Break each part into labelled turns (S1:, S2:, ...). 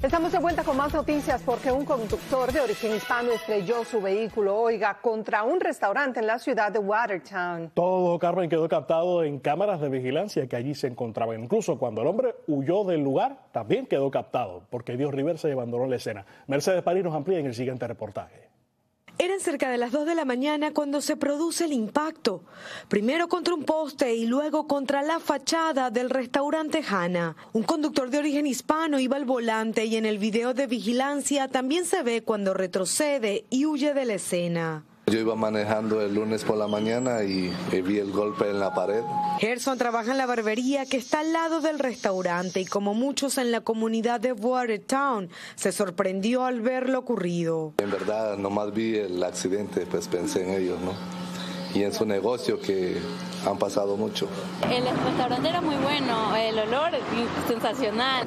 S1: Estamos de vuelta con más noticias porque un conductor de origen hispano estrelló su vehículo, contra un restaurante en la ciudad de Watertown.
S2: Todo, Carmen, quedó captado en cámaras de vigilancia que allí se encontraban. Incluso cuando el hombre huyó del lugar, también quedó captado, porque dio reversa y abandonó la escena. Mercedes París nos amplía en el siguiente reportaje.
S3: Eran cerca de las 2 de la mañana cuando se produce el impacto. Primero contra un poste y luego contra la fachada del restaurante Hannah. Un conductor de origen hispano iba al volante y en el video de vigilancia también se ve cuando retrocede y huye de la escena.
S4: Yo iba manejando el lunes por la mañana y vi el golpe en la pared.
S3: Gerson trabaja en la barbería que está al lado del restaurante y como muchos en la comunidad de Watertown, se sorprendió al ver lo ocurrido.
S4: En verdad, nomás vi el accidente, pues pensé en ellos, ¿no? Y en su negocio que han pasado mucho.
S5: El restaurante era muy bueno, el olor sensacional.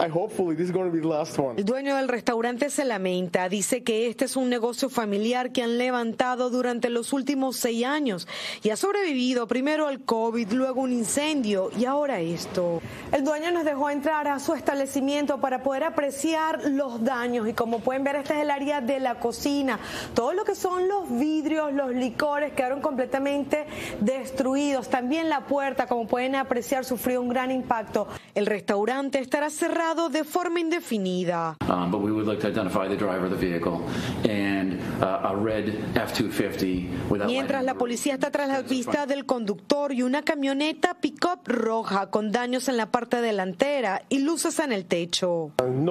S3: El dueño del restaurante se lamenta, dice que este es un negocio familiar que han levantado durante los últimos 6 años y ha sobrevivido primero al COVID, luego un incendio y ahora esto. El dueño nos dejó entrar a su establecimiento para poder apreciar los daños y como pueden ver este es el área de la cocina. Todo lo que son los vidrios, los licores quedaron completamente destruidos. También la puerta, como pueden apreciar, sufrió un gran impacto. El restaurante estará cerrado de forma indefinida. Mientras la policía está tras la pista del conductor y una camioneta pick-up roja con daños en la parte delantera y luces en el techo.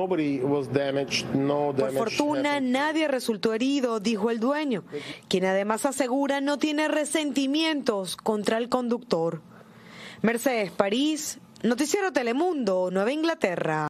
S3: Por fortuna, nadie resultó herido, dijo el dueño, quien además asegura no tiene resentimientos contra el conductor. Mercedes París, Noticiero Telemundo, Nueva Inglaterra.